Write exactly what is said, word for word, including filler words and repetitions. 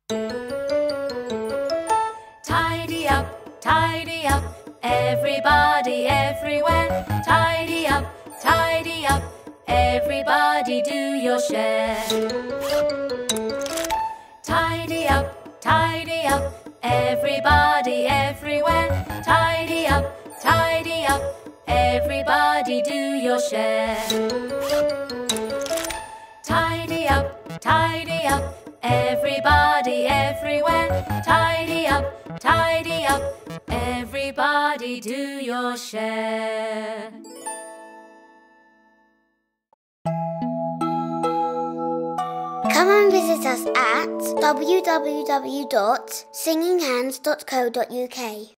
Tidy up, tidy up, everybody everywhere. Tidy up, tidy up, everybody do your share. Tidy up, tidy up, everybody everywhere. Tidy up, tidy up, everybody do your share. Tidy up, tidy up, everybody everywhere. Tidy up, tidy up, everybody do your share. Come and visit us at w w w dot singing hands dot co dot u k.